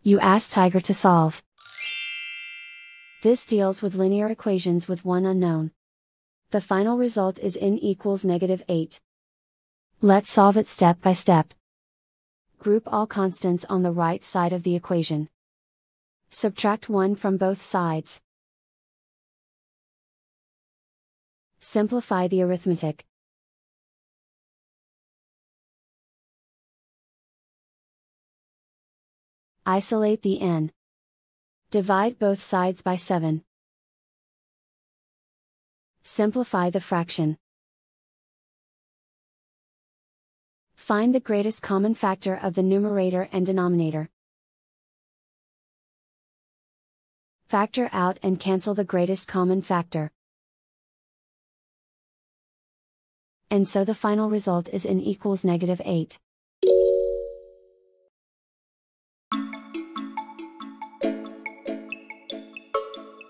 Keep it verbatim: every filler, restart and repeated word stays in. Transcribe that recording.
You ask Tiger to solve. This deals with linear equations with one unknown. The final result is n equals negative eight. Let's solve it step by step. Group all constants on the right side of the equation. Subtract one from both sides. Simplify the arithmetic. Isolate the n. Divide both sides by seven. Simplify the fraction. Find the greatest common factor of the numerator and denominator. Factor out and cancel the greatest common factor. And so the final result is n equals negative eight.